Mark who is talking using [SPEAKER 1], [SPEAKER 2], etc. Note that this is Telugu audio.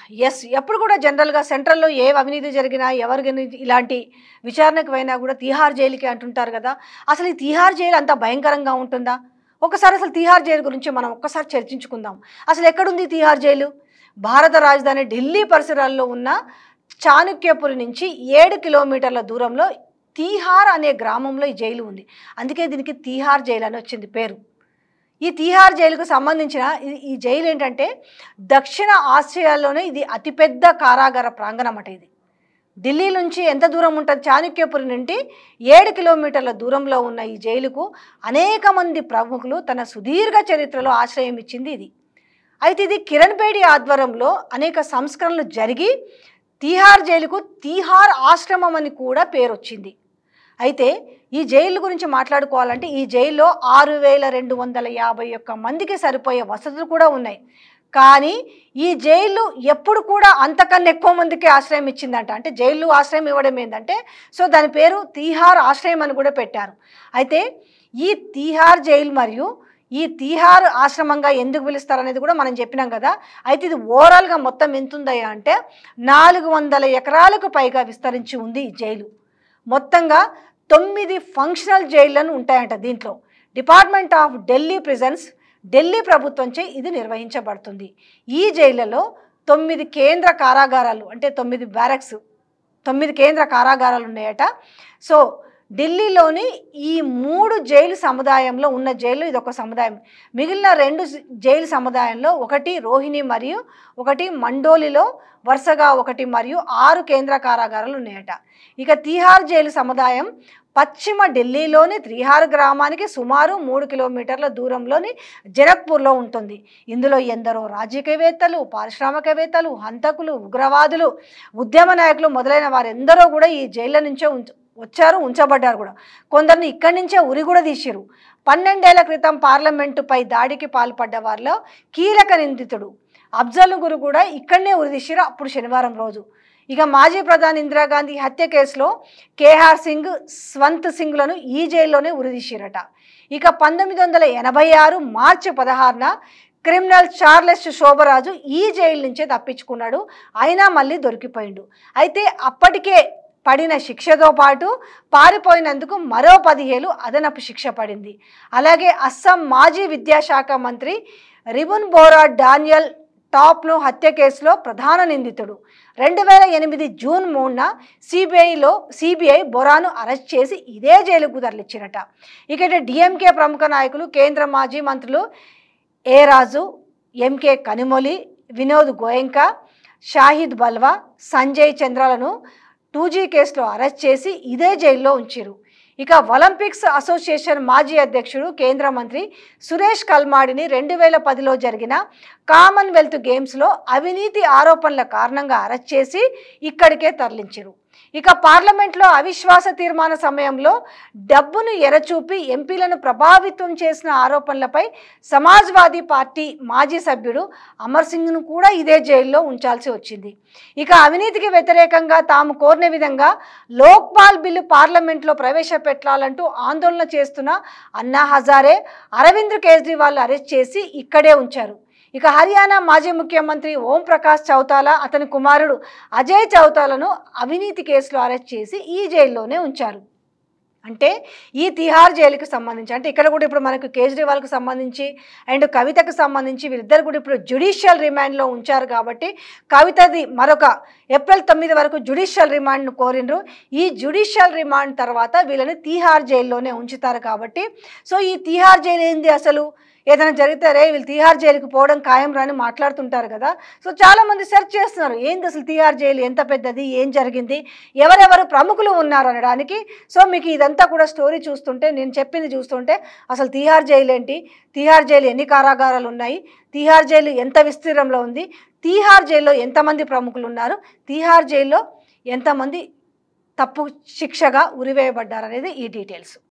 [SPEAKER 1] ఎప్పుడు కూడా జనరల్‌గా సెంట్రల్‌లో ఏ అవినీతి జరిగినా, ఎవరికైనా ఇలాంటి విచారణకు పోయినా కూడా తీహార్ జైలుకి అంటుంటారు గదా! అసలు ఈ తీహార్ జైలు అంత భయంకరంగా ఉంటుందా? ఒకసారి అసలు తీహార్ జైలు గురించి మనం ఒక్కసారి చర్చించుకుందాం. అసలు ఎక్కడుంది తీహార్ జైలు? భారత రాజధాని ఢిల్లీ పరిసరాల్లో ఉన్న చాణక్యపురి నుంచి 7 కిలోమీటర్ల దూరంలో తీహార్ అనే గ్రామంలో ఈ జైలు ఉంది. అందుకే దీనికి తీహార్ జైలు అని వచ్చింది పేరు. ఈ తీహార్ జైలుకు సంబంధించిన ఈ జైలు ఏంటంటే దక్షిణ ఆసియాలోనే ఇది అతిపెద్ద కారాగార ప్రాంగణం అట ఇది. ఢిల్లీ నుంచి ఎంత దూరం ఉంటుంది? చాణక్యపురి నుండి 7 కిలోమీటర్ల దూరంలో ఉన్న ఈ జైలుకు అనేక మంది ప్రముఖులు తన సుదీర్ఘ చరిత్రలో ఆశ్రయం ఇచ్చింది ఇది. అయితే ఇది కిరణ్ బేడి ఆధ్వర్యంలో అనేక సంస్కరణలు జరిగి తీహార్ జైలుకు తీహార్ ఆశ్రమం అని కూడా పేరు వచ్చింది. అయితే ఈ జైలు గురించి మాట్లాడుకోవాలంటే ఈ జైల్లో 6251 మందికి సరిపోయే వసతులు కూడా ఉన్నాయి. కానీ ఈ జైలు ఎప్పుడు కూడా అంతకన్నా ఎక్కువ మందికి ఆశ్రయం ఇచ్చిందంట. అంటే జైలు ఆశ్రయం ఇవ్వడం ఏంటంటే దాని పేరు తీహార్ ఆశ్రయం అని కూడా పెట్టారు. అయితే ఈ తీహార్ జైలు మరియు ఈ తీహార్ ఆశ్రమంగా ఎందుకు పిలుస్తారనేది కూడా మనం చెప్పినాం కదా. అయితే ఇది ఓవరాల్గా మొత్తం ఎంత ఉందయ్యా అంటే 400 ఎకరాలకు పైగా విస్తరించి ఉంది ఈ జైలు. మొత్తంగా 9 ఫంక్షనల్ జైళ్లను ఉంటాయంట దీంట్లో. Department of Delhi prisons, Delhi ప్రభుత్వంచే ఇది నిర్వహించబడుతుంది. ఈ జైళ్లలో 9 కేంద్ర కారాగారాలు అంటే 9 బ్యారక్స్ 9 కేంద్ర కారాగారాలు ఉన్నాయట. ఢిల్లీలోని ఈ 3 జైలు సముదాయంలో ఉన్న జైలు ఇదొక సముదాయం. మిగిలిన 2 జైలు సముదాయంలో ఒకటి రోహిణి మరియు ఒకటి మండోలిలో వరుసగా 1 మరియు 6 కేంద్ర కారాగారాలు ఉన్నాయట. ఇక తీహార్ జైలు సముదాయం పశ్చిమ ఢిల్లీలోని తీహార్ గ్రామానికి సుమారు 3 కిలోమీటర్ల దూరంలోని జనక్పూర్లో ఉంటుంది. ఇందులో ఎందరో రాజకీయవేత్తలు, పారిశ్రామికవేత్తలు, హంతకులు, ఉగ్రవాదులు, ఉద్యమ నాయకులు మొదలైన వారెందరో కూడా ఈ జైళ్ళ నుంచే వచ్చారు, ఉంచబడ్డారు కూడా. కొందరిని ఇక్కడి నుంచే ఉరి కూడా తీసిరు. 12 ఏళ్ల క్రితం పార్లమెంటుపై దాడికి పాల్పడ్డ వారిలో కీలక నిందితుడు అఫ్జల్ గురు కూడా ఇక్కడనే ఉరి తీసిరు అప్పుడు శనివారం రోజు. ఇక మాజీ ప్రధాని ఇందిరాగాంధీ హత్య కేసులో కేఆర్ సింగ్, స్వంత్ సింగ్లను ఈ జైల్లోనే ఉరిదీసిరట. ఇక 1986 మార్చి 16న క్రిమినల్ చార్లెస్ శోభరాజు ఈ జైలు నుంచే తప్పించుకున్నాడు. అయినా మళ్ళీ దొరికిపోయిండు. అయితే అప్పటికే పడిన శిక్షతో పాటు పారిపోయినందుకు మరో 10 ఏళ్ళు అదనపు శిక్ష పడింది. అలాగే అస్సాం మాజీ విద్యాశాఖ మంత్రి రిబున్ బోరా డానియల్ టాప్ను హత్య కేసులో ప్రధాన నిందితుడు. 2008 జూన్ 3న సిబిఐ బొరాను అరెస్ట్ చేసి ఇదే జైలుకు తరలించినట. ఇక డిఎంకే ప్రముఖ నాయకులు, కేంద్ర మాజీ మంత్రులు ఏ రాజు, ఎంకే కనిమొలి, వినోద్ గోయంకా, షాహిద్ బల్వా, సంజయ్ చంద్రలను 2G కేసులో అరెస్ట్ చేసి ఇదే జైల్లో ఉంచారు. ఇక ఒలింపిక్స్ అసోసియేషన్ మాజీ అధ్యక్షుడు, కేంద్ర మంత్రి సురేష్ కల్మాడిని 2010లో జరిగిన కామన్వెల్త్ గేమ్స్లో అవినీతి ఆరోపణల కారణంగా అరెస్ట్ చేసి ఇక్కడికే తరలించారు. ఇక పార్లమెంట్లో అవిశ్వాస తీర్మాన సమయంలో డబ్బును ఎరచూపి ఎంపీలను ప్రభావితం చేసిన ఆరోపణలపై సమాజ్వాదీ పార్టీ మాజీ సభ్యుడు అమర్ సింగ్ను కూడా ఇదే జైల్లో ఉంచాల్సి వచ్చింది. ఇక అవినీతికి వ్యతిరేకంగా తాము కోరిన విధంగా లోక్పాల్ బిల్లు పార్లమెంట్లో ప్రవేశపెట్టాలంటూ ఆందోళన చేస్తున్న అన్నా హజారే, అరవింద్ కేజ్రీవాల్ అరెస్ట్ చేసి ఇక్కడే ఉంచారు. ఇక హర్యానా మాజీ ముఖ్యమంత్రి ఓం ప్రకాష్ చౌతాలా, అతని కుమారుడు అజయ్ చౌతాలను అవినీతి కేసులో అరెస్ట్ చేసి ఈ జైల్లోనే ఉంచారు. అంటే ఈ తిహార్ జైలుకి సంబంధించి అంటే ఇక్కడ కూడా ఇప్పుడు మనకు కేజ్రీవాల్కు సంబంధించి అండ్ కవితకు సంబంధించి వీరిద్దరు కూడా ఇప్పుడు జ్యుడిషియల్ రిమాండ్లో ఉంచారు. కాబట్టి కవితది మరొక ఏప్రిల్ 9 వరకు జ్యుడిషియల్ రిమాండ్ను కోరిండ్రు. ఈ జ్యుడిషియల్ రిమాండ్ తర్వాత వీళ్ళని తిహార్ జైల్లోనే ఉంచుతారు. కాబట్టి ఈ తిహార్ జైలు ఏంది, అసలు ఏదైనా జరిగితే రే వీళ్ళు తిహార్ జైలుకి పోవడం ఖాయం రాని మాట్లాడుతుంటారు కదా. చాలామంది సెర్చ్ చేస్తున్నారు ఏంది అసలు తిహార్ జైలు ఎంత పెద్దది, ఏం జరిగింది, ఎవరెవరు ప్రముఖులు ఉన్నారు అనడానికి. మీకు ఇదంతా కూడా స్టోరీ చూస్తుంటే, నేను చెప్పింది చూస్తుంటే అసలు తిహార్ జైలు ఏంటి, తిహార్ జైలు ఎన్ని కారాగారాలు ఉన్నాయి, తిహార్ జైలు ఎంత విస్తీర్ణంలో ఉంది, తిహార్ జైల్లో ఎంతమంది ప్రముఖులు ఉన్నారు, తిహార్ జైల్లో ఎంతమంది తప్పు శిక్షగా ఉరివేయబడ్డారు అనేది ఈ డీటెయిల్స్.